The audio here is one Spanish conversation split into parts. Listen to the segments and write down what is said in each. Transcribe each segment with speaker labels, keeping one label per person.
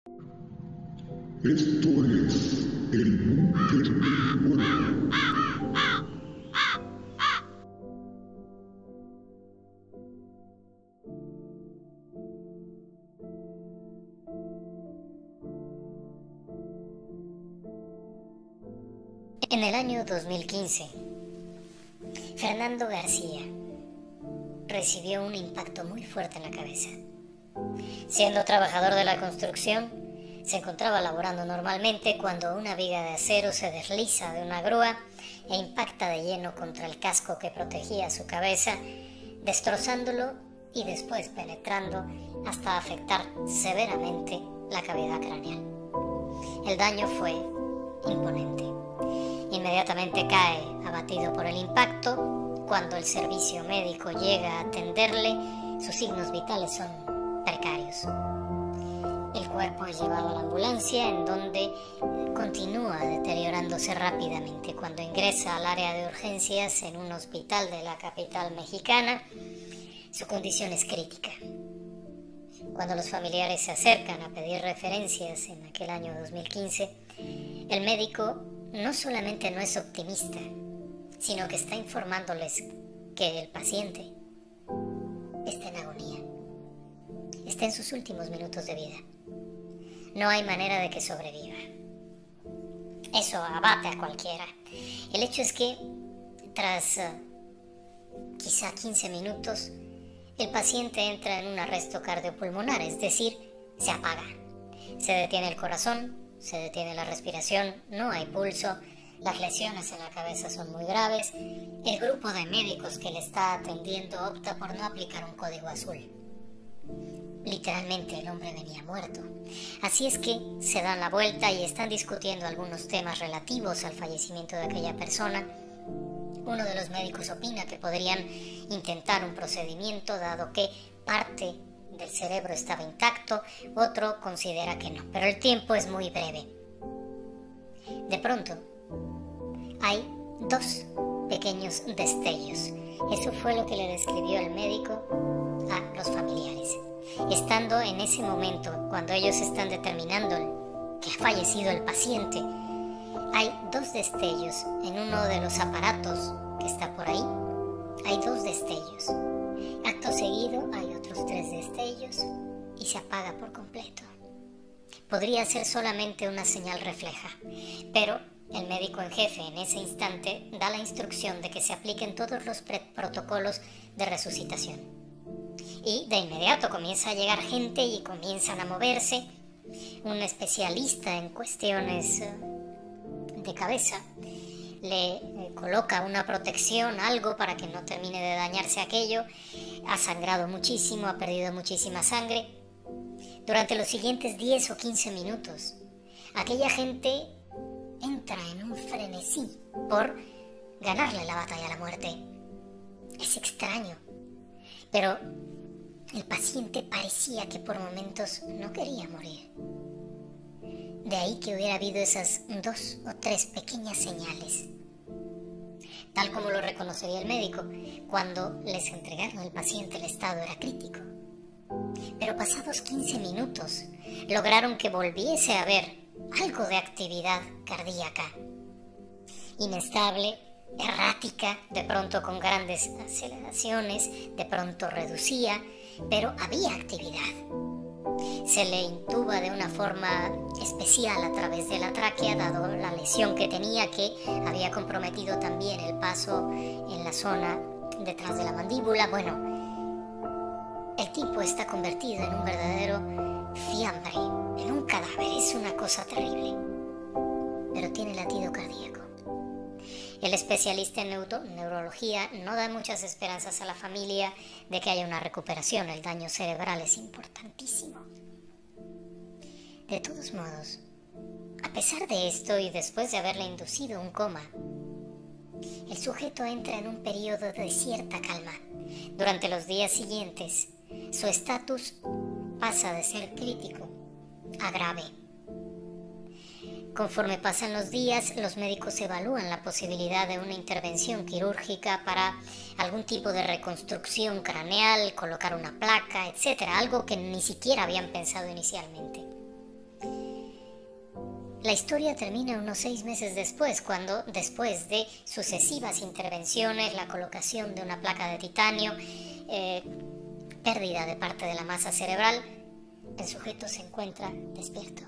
Speaker 1: Esto es el búnker del cuerpo.
Speaker 2: En el año 2015, Fernando García recibió un impacto muy fuerte en la cabeza. Siendo trabajador de la construcción, se encontraba laborando normalmente cuando una viga de acero se desliza de una grúa e impacta de lleno contra el casco que protegía su cabeza, destrozándolo y después penetrando hasta afectar severamente la cavidad craneal. El daño fue imponente. Inmediatamente cae abatido por el impacto. Cuando el servicio médico llega a atenderle, sus signos vitales son precarios. El cuerpo es llevado a la ambulancia, en donde continúa deteriorándose rápidamente. Cuando ingresa al área de urgencias en un hospital de la capital mexicana, su condición es crítica. Cuando los familiares se acercan a pedir referencias en aquel año 2015, el médico no solamente no es optimista, sino que está informándoles que el paciente está en agonía, está en sus últimos minutos de vida. No hay manera de que sobreviva. Eso abate a cualquiera. El hecho es que tras quizá 15 minutos, el paciente entra en un arresto cardiopulmonar, es decir, se apaga. Se detiene el corazón, se detiene la respiración, no hay pulso, las lesiones en la cabeza son muy graves. El grupo de médicos que le está atendiendo opta por no aplicar un código azul. Literalmente el hombre venía muerto. Así es que se dan la vuelta y están discutiendo algunos temas relativos al fallecimiento de aquella persona. Uno de los médicos opina que podrían intentar un procedimiento dado que parte del cerebro estaba intacto, otro considera que no, pero el tiempo es muy breve. De pronto, hay dos pequeños destellos. Eso fue lo que le describió el médico a los familiares. Estando en ese momento, cuando ellos están determinando que ha fallecido el paciente, hay dos destellos en uno de los aparatos que está por ahí. Hay dos destellos. Acto seguido hay otros 3 destellos y se apaga por completo. Podría ser solamente una señal refleja, pero el médico en jefe en ese instante da la instrucción de que se apliquen todos los protocolos de resucitación. Y de inmediato comienza a llegar gente y comienzan a moverse. Un especialista en cuestiones de cabeza le coloca una protección, algo para que no termine de dañarse aquello. Ha sangrado muchísimo, ha perdido muchísima sangre. Durante los siguientes 10 o 15 minutos, aquella gente entra en un frenesí por ganarle la batalla a la muerte. Es extraño, pero el paciente parecía que por momentos no quería morir. De ahí que hubiera habido esas 2 o 3 pequeñas señales. Tal como lo reconocería el médico, cuando les entregaron al paciente el estado era crítico. Pero pasados 15 minutos, lograron que volviese a haber algo de actividad cardíaca. Inestable, errática, de pronto con grandes aceleraciones, de pronto reducía, pero había actividad. Se le intuba de una forma especial a través de la tráquea, dado la lesión que tenía, que había comprometido también el paso en la zona detrás de la mandíbula. Bueno, el tipo está convertido en un verdadero fiambre, en un cadáver. Es una cosa terrible, pero tiene latido cardíaco. El especialista en neurología no da muchas esperanzas a la familia de que haya una recuperación. El daño cerebral es importantísimo. De todos modos, a pesar de esto y después de haberle inducido un coma, el sujeto entra en un periodo de cierta calma. Durante los días siguientes, su estatus pasa de ser crítico a grave. Conforme pasan los días, los médicos evalúan la posibilidad de una intervención quirúrgica para algún tipo de reconstrucción craneal, colocar una placa, etc. Algo que ni siquiera habían pensado inicialmente. La historia termina unos 6 meses después, cuando, después de sucesivas intervenciones, la colocación de una placa de titanio, pérdida de parte de la masa cerebral, el sujeto se encuentra despierto.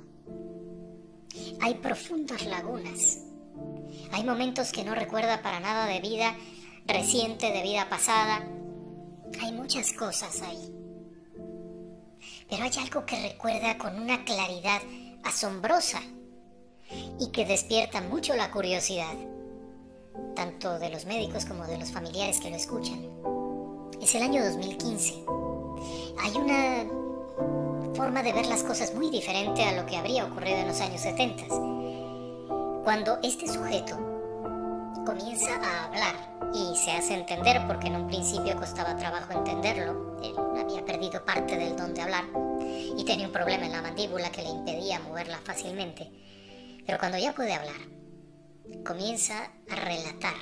Speaker 2: Hay profundas lagunas. Hay momentos que no recuerda para nada de vida reciente, de vida pasada. Hay muchas cosas ahí. Pero hay algo que recuerda con una claridad asombrosa y que despierta mucho la curiosidad, tanto de los médicos como de los familiares que lo escuchan. Es el año 2015. Hay una forma de ver las cosas muy diferente a lo que habría ocurrido en los años 70. Cuando este sujeto comienza a hablar y se hace entender, porque en un principio costaba trabajo entenderlo, él había perdido parte del don de hablar y tenía un problema en la mandíbula que le impedía moverla fácilmente. Pero cuando ya puede hablar, comienza a relatar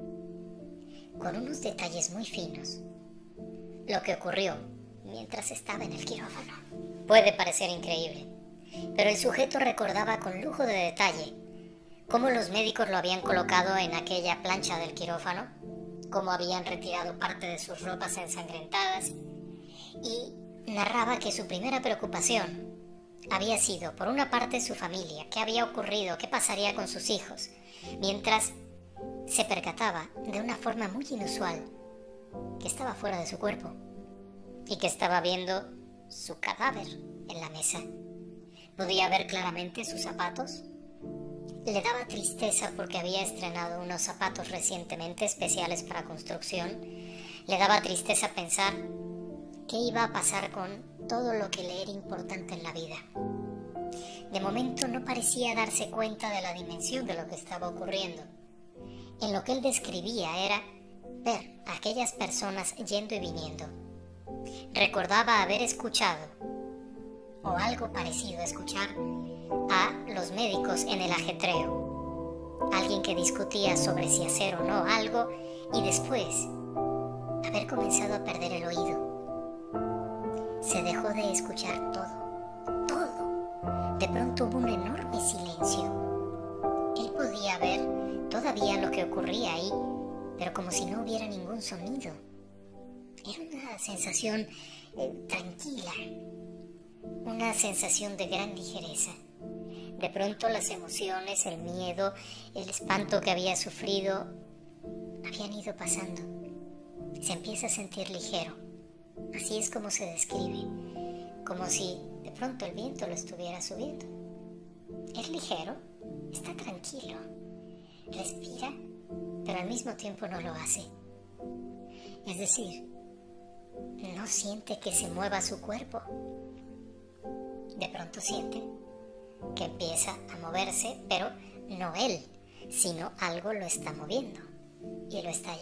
Speaker 2: con unos detalles muy finos lo que ocurrió mientras estaba en el quirófano. Puede parecer increíble, pero el sujeto recordaba con lujo de detalle cómo los médicos lo habían colocado en aquella plancha del quirófano, cómo habían retirado parte de sus ropas ensangrentadas, y narraba que su primera preocupación había sido, por una parte, su familia, qué había ocurrido, qué pasaría con sus hijos, mientras se percataba de una forma muy inusual que estaba fuera de su cuerpo y que estaba viendo su cadáver en la mesa. Podía ver claramente sus zapatos. Le daba tristeza porque había estrenado unos zapatos recientemente especiales para construcción. Le daba tristeza pensar qué iba a pasar con todo lo que le era importante en la vida. De momento no parecía darse cuenta de la dimensión de lo que estaba ocurriendo. En lo que él describía era ver a aquellas personas yendo y viniendo. Recordaba haber escuchado, o algo parecido a escuchar, a los médicos en el ajetreo. Alguien que discutía sobre si hacer o no algo y después haber comenzado a perder el oído. Se dejó de escuchar todo. De pronto hubo un enorme silencio. Él podía ver todavía lo que ocurría ahí, pero como si no hubiera ningún sonido. Era una sensación tranquila, una sensación de gran ligereza. De pronto las emociones, el miedo, el espanto que había sufrido habían ido pasando. Se empieza a sentir ligero. Así es como se describe, como si de pronto el viento lo estuviera subiendo. Es ligero, está tranquilo, respira, pero al mismo tiempo no lo hace. Es decir, no siente que se mueva su cuerpo. De pronto siente que empieza a moverse, pero no él, sino algo lo está moviendo y lo está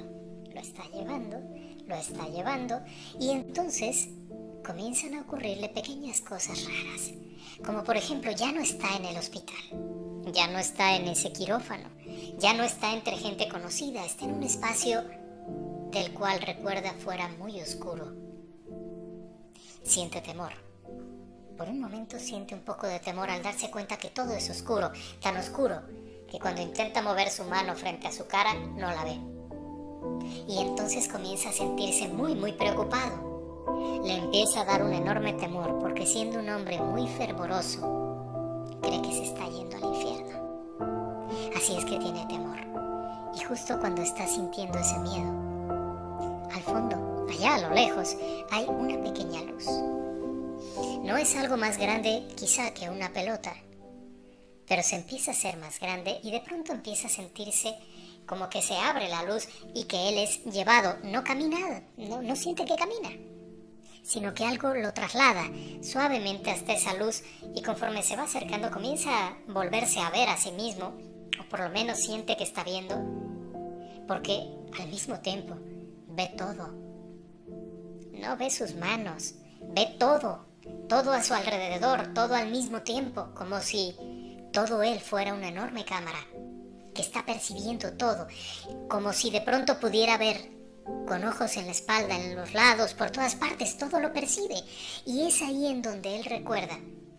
Speaker 2: llevando, y entonces comienzan a ocurrirle pequeñas cosas raras, como por ejemplo ya no está en el hospital, ya no está en ese quirófano, ya no está entre gente conocida, está en un espacio del cual recuerda fuera muy oscuro. Siente temor. Por un momento siente un poco de temor al darse cuenta que todo es oscuro, tan oscuro que cuando intenta mover su mano frente a su cara no la ve. Y entonces comienza a sentirse muy preocupado. Le empieza a dar un enorme temor porque, siendo un hombre muy fervoroso, cree que se está yendo al infierno. Así es que tiene temor. Y justo cuando está sintiendo ese miedo, al fondo, allá a lo lejos, hay una pequeña luz. No es algo más grande quizá que una pelota, pero se empieza a ser más grande y de pronto empieza a sentirse como que se abre la luz y que él es llevado. No camina, no siente que camina, sino que algo lo traslada suavemente hasta esa luz, y conforme se va acercando comienza a volverse a ver a sí mismo, o por lo menos siente que está viendo, porque al mismo tiempo ve todo. No ve sus manos, ve todo a su alrededor, todo al mismo tiempo, como si todo él fuera una enorme cámara que está percibiendo todo, como si de pronto pudiera ver con ojos en la espalda, en los lados, por todas partes, todo lo percibe. Y es ahí en donde él recuerda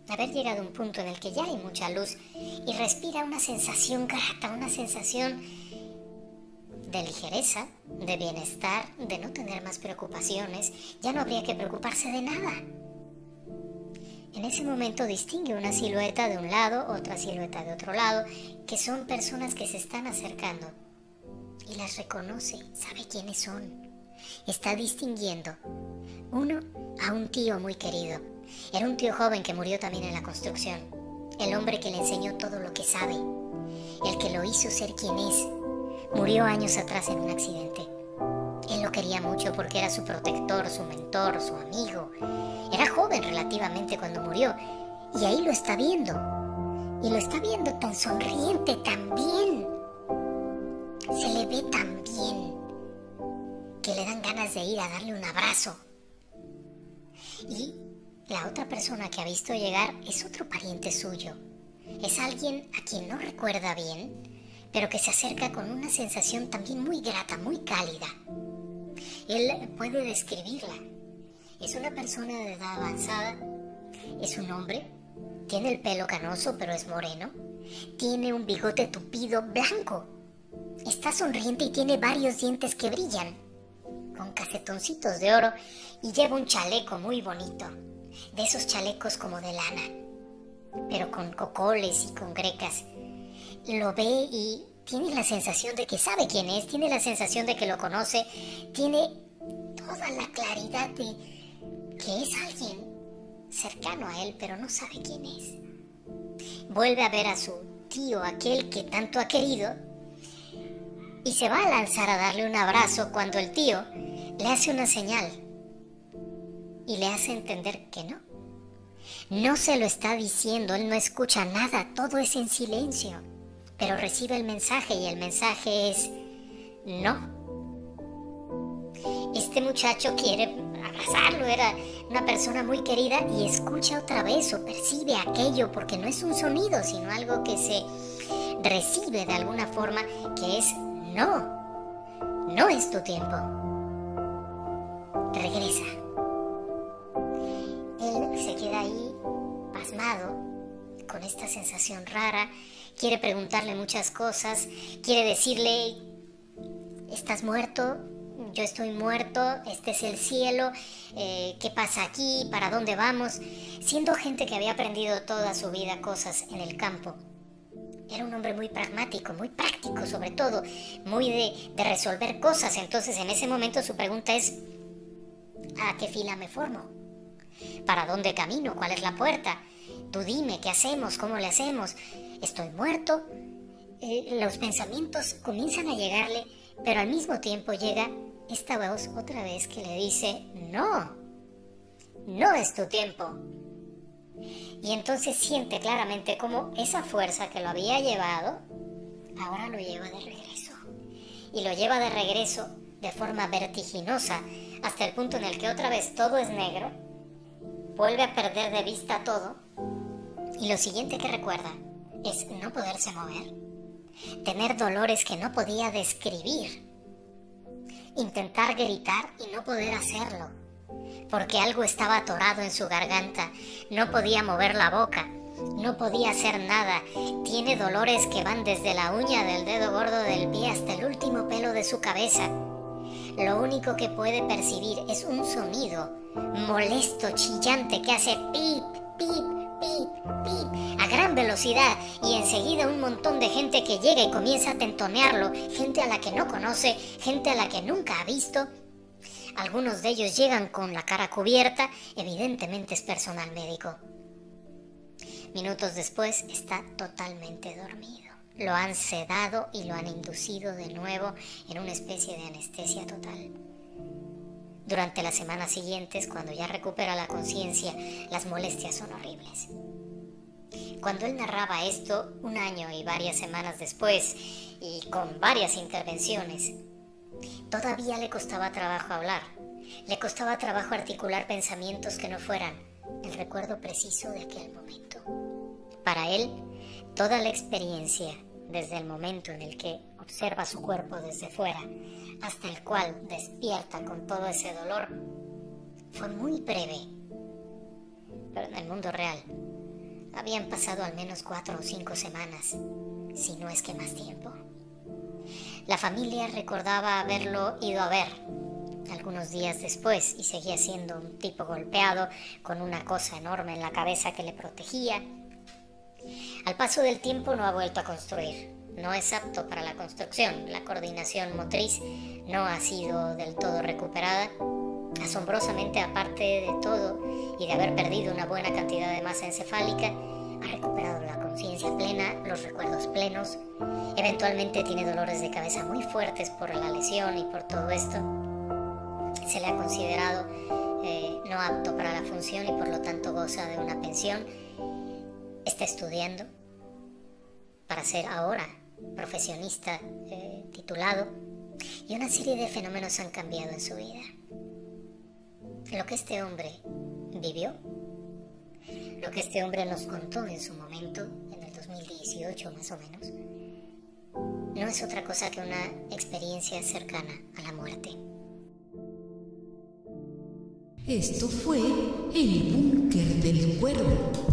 Speaker 2: haber llegado a un punto en el que ya hay mucha luz y respira una sensación grata, una sensación de ligereza, de bienestar, de no tener más preocupaciones. Ya no habría que preocuparse de nada. En ese momento distingue una silueta de un lado, otra silueta de otro lado, que son personas que se están acercando. Y las reconoce, sabe quiénes son. Está distinguiendo uno a un tío muy querido. Era un tío joven que murió también en la construcción. El hombre que le enseñó todo lo que sabe. El que lo hizo ser quien es. Murió años atrás en un accidente. Él lo quería mucho porque era su protector, su mentor, su amigo. Era joven relativamente cuando murió. Y ahí lo está viendo. Y lo está viendo tan sonriente, tan bien. Se le ve tan bien que le dan ganas de ir a darle un abrazo. Y la otra persona que ha visto llegar es otro pariente suyo. Es alguien a quien no recuerda bien, pero que se acerca con una sensación también muy grata, muy cálida. Él puede describirla. Es una persona de edad avanzada, es un hombre, tiene el pelo canoso pero es moreno, tiene un bigote tupido blanco, está sonriente y tiene varios dientes que brillan, con cafetoncitos de oro, y lleva un chaleco muy bonito, de esos chalecos como de lana, pero con cocoles y con grecas. Lo ve y tiene la sensación de que sabe quién es, tiene la sensación de que lo conoce, tiene toda la claridad de que es alguien cercano a él, pero no sabe quién es. Vuelve a ver a su tío, aquel que tanto ha querido, y se va a lanzar a darle un abrazo cuando el tío le hace una señal y le hace entender que no. No se lo está diciendo, él no escucha nada, todo es en silencio, pero recibe el mensaje y el mensaje es no. Este muchacho quiere abrazarlo, era una persona muy querida y escucha otra vez o percibe aquello porque no es un sonido, sino algo que se recibe de alguna forma, que es no, no es tu tiempo. Regresa. Él se queda ahí pasmado con esta sensación rara, quiere preguntarle muchas cosas, quiere decirle, ¿estás muerto? Yo estoy muerto, este es el cielo, ¿qué pasa aquí? ¿Para dónde vamos? Siendo gente que había aprendido toda su vida cosas en el campo. Era un hombre muy pragmático, muy práctico sobre todo, muy de resolver cosas. Entonces en ese momento su pregunta es, ¿a qué fila me formo? ¿Para dónde camino? ¿Cuál es la puerta? Tú dime, ¿qué hacemos? ¿Cómo le hacemos? ¿Estoy muerto? Los pensamientos comienzan a llegarle, pero al mismo tiempo llega esta voz otra vez que le dice, no, no es tu tiempo. Y entonces siente claramente cómo esa fuerza que lo había llevado, ahora lo lleva de regreso. Y lo lleva de regreso de forma vertiginosa, hasta el punto en el que otra vez todo es negro, vuelve a perder de vista todo, y lo siguiente que recuerda es no poderse mover, tener dolores que no podía describir, intentar gritar y no poder hacerlo, porque algo estaba atorado en su garganta, no podía mover la boca, no podía hacer nada, tiene dolores que van desde la uña del dedo gordo del pie hasta el último pelo de su cabeza. Lo único que puede percibir es un sonido molesto, chillante, que hace pip, pip, pip, pip, a gran velocidad, y enseguida un montón de gente que llega y comienza a tentonearlo, gente a la que no conoce, gente a la que nunca ha visto. Algunos de ellos llegan con la cara cubierta, evidentemente es personal médico. Minutos después está totalmente dormido. Lo han sedado y lo han inducido de nuevo en una especie de anestesia total. Durante las semanas siguientes, cuando ya recupera la conciencia, las molestias son horribles. Cuando él narraba esto, un año y varias semanas después, y con varias intervenciones, todavía le costaba trabajo hablar, le costaba trabajo articular pensamientos que no fueran el recuerdo preciso de aquel momento. Para él, toda la experiencia, desde el momento en el que observa su cuerpo desde fuera, hasta el cual despierta con todo ese dolor, fue muy breve. Pero en el mundo real Habían pasado al menos 4 o 5 semanas, si no es que más tiempo. La familia recordaba haberlo ido a ver algunos días después y seguía siendo un tipo golpeado con una cosa enorme en la cabeza que le protegía. Al paso del tiempo no ha vuelto a construir. No es apto para la construcción. La coordinación motriz no ha sido del todo recuperada. Asombrosamente, aparte de todo y de haber perdido una buena cantidad de masa encefálica, ha recuperado la conciencia plena, los recuerdos plenos. Eventualmente tiene dolores de cabeza muy fuertes por la lesión y por todo esto. Se le ha considerado no apto para la función y por lo tanto goza de una pensión. Está estudiando para ser ahora profesionista titulado, y una serie de fenómenos han cambiado en su vida. Lo que este hombre vivió, lo que este hombre nos contó en su momento, en el 2018 más o menos, no es otra cosa que una experiencia cercana a la muerte.
Speaker 3: Esto fue El Búnker del Cuervo.